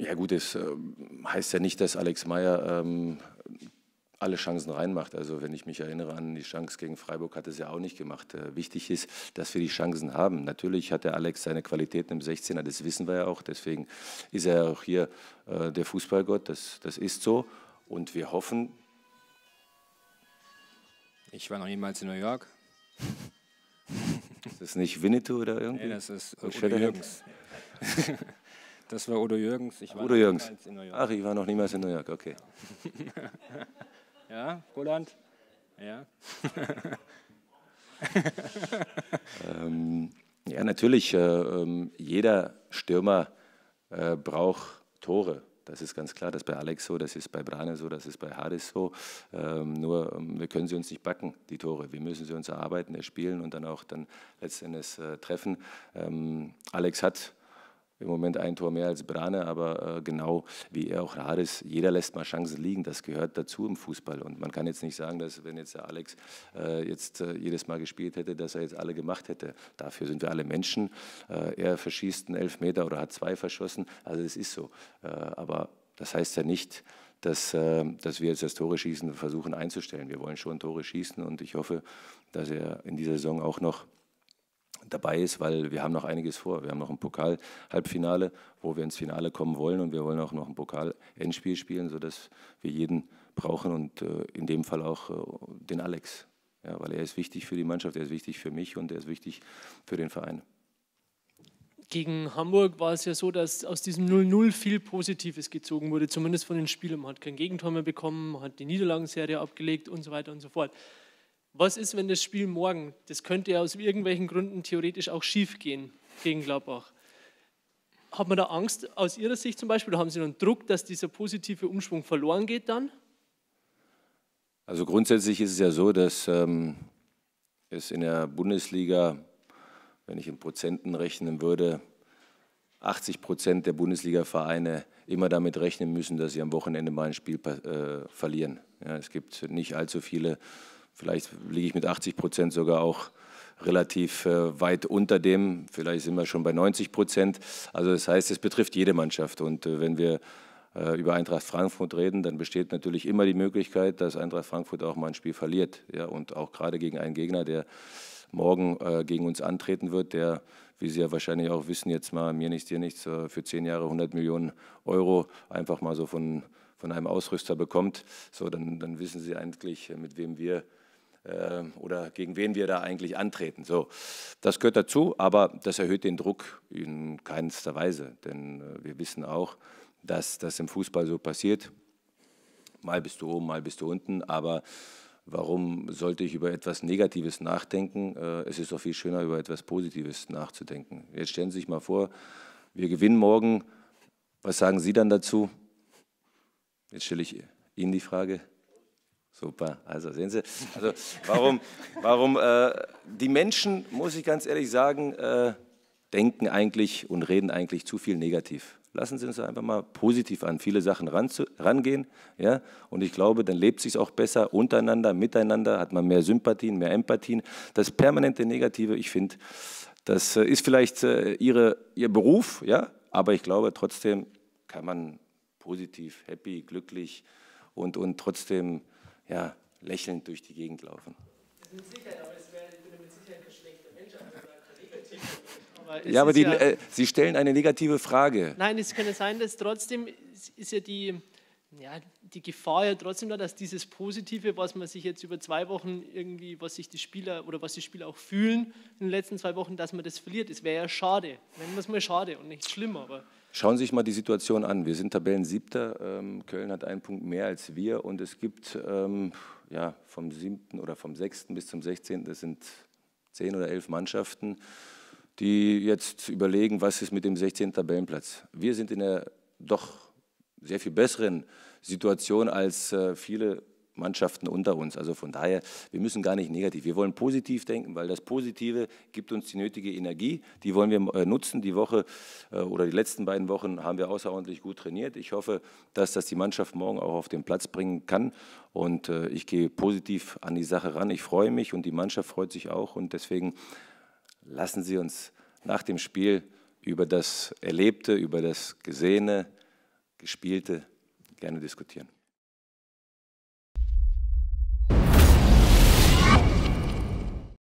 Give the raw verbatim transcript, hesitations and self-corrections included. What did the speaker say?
Ja gut, das äh, heißt ja nicht, dass Alex Meyer ähm, alle Chancen reinmacht. Also wenn ich mich erinnere an die Chance gegen Freiburg, hat er es ja auch nicht gemacht. Äh, wichtig ist, dass wir die Chancen haben. Natürlich hat der Alex seine Qualitäten im sechzehner, das wissen wir ja auch. Deswegen ist er auch hier äh, der Fußballgott, das, das ist so. Und wir hoffen... Ich war noch niemals in New York. Ist das nicht Winnetou oder irgendwie? Nee, das ist Udo Jürgens. Das war Udo Jürgens. Ich war Udo Jürgens. In New York. Ach, ich war noch niemals in New York, okay. Ja, Roland? Ja. ähm, ja, natürlich, äh, äh, jeder Stürmer äh, braucht Tore. Das ist ganz klar, das ist bei Alex so, das ist bei Brane so, das ist bei Haris so. Ähm, nur ähm, wir können sie uns nicht backen, die Tore. Wir müssen sie uns erarbeiten, erspielen und dann auch dann letztendlich äh, treffen. Ähm, Alex hat im Moment ein Tor mehr als Brane, aber äh, genau wie er auch Haris, jeder lässt mal Chancen liegen. Das gehört dazu im Fußball. Und man kann jetzt nicht sagen, dass wenn jetzt der Alex äh, jetzt äh, jedes Mal gespielt hätte, dass er jetzt alle gemacht hätte. Dafür sind wir alle Menschen. Äh, er verschießt einen Elfmeter oder hat zwei verschossen. Also das ist so. Äh, aber das heißt ja nicht, dass, äh, dass wir jetzt das Tore schießen versuchen einzustellen. Wir wollen schon Tore schießen und ich hoffe, dass er in dieser Saison auch noch dabei ist, weil wir haben noch einiges vor. Wir haben noch ein Pokal-Halbfinale, wo wir ins Finale kommen wollen und wir wollen auch noch ein Pokal-Endspiel spielen, sodass wir jeden brauchen und äh, in dem Fall auch äh, den Alex. Ja, weil er ist wichtig für die Mannschaft, er ist wichtig für mich und er ist wichtig für den Verein. Gegen Hamburg war es ja so, dass aus diesem null null viel Positives gezogen wurde, zumindest von den Spielern. Man hat kein Gegentor mehr bekommen, man hat die Niederlagenserie abgelegt und so weiter und so fort. Was ist, wenn das Spiel morgen, das könnte ja aus irgendwelchen Gründen theoretisch auch schief gehen gegen Gladbach. Hat man da Angst aus Ihrer Sicht zum Beispiel, oder haben Sie einen Druck, dass dieser positive Umschwung verloren geht dann? Also grundsätzlich ist es ja so, dass ähm, es in der Bundesliga, wenn ich in Prozenten rechnen würde, achtzig Prozent der Bundesliga-Vereine immer damit rechnen müssen, dass sie am Wochenende mal ein Spiel äh, verlieren. Ja, es gibt nicht allzu viele. Vielleicht liege ich mit achtzig Prozent sogar auch relativ äh, weit unter dem. Vielleicht sind wir schon bei neunzig Prozent. Also das heißt, es betrifft jede Mannschaft. Und äh, wenn wir äh, über Eintracht Frankfurt reden, dann besteht natürlich immer die Möglichkeit, dass Eintracht Frankfurt auch mal ein Spiel verliert. Ja, und auch gerade gegen einen Gegner, der morgen äh, gegen uns antreten wird, der, wie Sie ja wahrscheinlich auch wissen, jetzt mal mir nichts, dir nichts, äh, für zehn Jahre hundert Millionen Euro einfach mal so von, von einem Ausrüster bekommt. So, dann, dann wissen Sie eigentlich, mit wem wir oder gegen wen wir da eigentlich antreten. So, das gehört dazu, aber das erhöht den Druck in keinster Weise, denn wir wissen auch, dass das im Fußball so passiert. Mal bist du oben, mal bist du unten, aber warum sollte ich über etwas Negatives nachdenken? Es ist doch viel schöner, über etwas Positives nachzudenken. Jetzt stellen Sie sich mal vor, wir gewinnen morgen. Was sagen Sie dann dazu? Jetzt stelle ich Ihnen die Frage. Super, also sehen Sie, also warum, warum äh, die Menschen, muss ich ganz ehrlich sagen, äh, denken eigentlich und reden eigentlich zu viel negativ. Lassen Sie uns einfach mal positiv an viele Sachen ran zu, rangehen, ja? Und ich glaube, dann lebt es sich auch besser untereinander, miteinander, hat man mehr Sympathien, mehr Empathien. Das permanente Negative, ich finde, das äh, ist vielleicht äh, ihre, Ihr Beruf, ja? Aber ich glaube, trotzdem kann man positiv, happy, glücklich und, und trotzdem ja, lächelnd durch die Gegend laufen. Mit Sicherheit, aber es wäre mit Sicherheit kein schlechter Mensch, aber negativ. Aber ja, aber die, ja, äh, Sie stellen eine negative Frage. Nein, es könnte sein, dass trotzdem ist ja die, ja, die Gefahr ja trotzdem da, dass dieses Positive, was man sich jetzt über zwei Wochen irgendwie, was sich die Spieler oder was die Spieler auch fühlen in den letzten zwei Wochen, dass man das verliert. Es wäre ja schade. Nennen wir es mal schade und nicht schlimm, aber... Schauen Sie sich mal die Situation an. Wir sind Tabellensiebter. Ähm, Köln hat einen Punkt mehr als wir und es gibt ähm, ja, vom siebten oder vom sechsten bis zum sechzehnten, das sind zehn oder elf Mannschaften, die jetzt überlegen, was ist mit dem sechzehnten Tabellenplatz. Wir sind in der doch sehr viel besseren Situation als äh, viele Mannschaften unter uns. Also von daher, wir müssen gar nicht negativ. Wir wollen positiv denken, weil das Positive gibt uns die nötige Energie. Die wollen wir äh, nutzen. Die Woche äh, oder die letzten beiden Wochen haben wir außerordentlich gut trainiert. Ich hoffe, dass das die Mannschaft morgen auch auf den Platz bringen kann. Und äh, ich gehe positiv an die Sache ran. Ich freue mich und die Mannschaft freut sich auch. Und deswegen lassen Sie uns nach dem Spiel über das Erlebte, über das Gesehene Gespielte gerne diskutieren.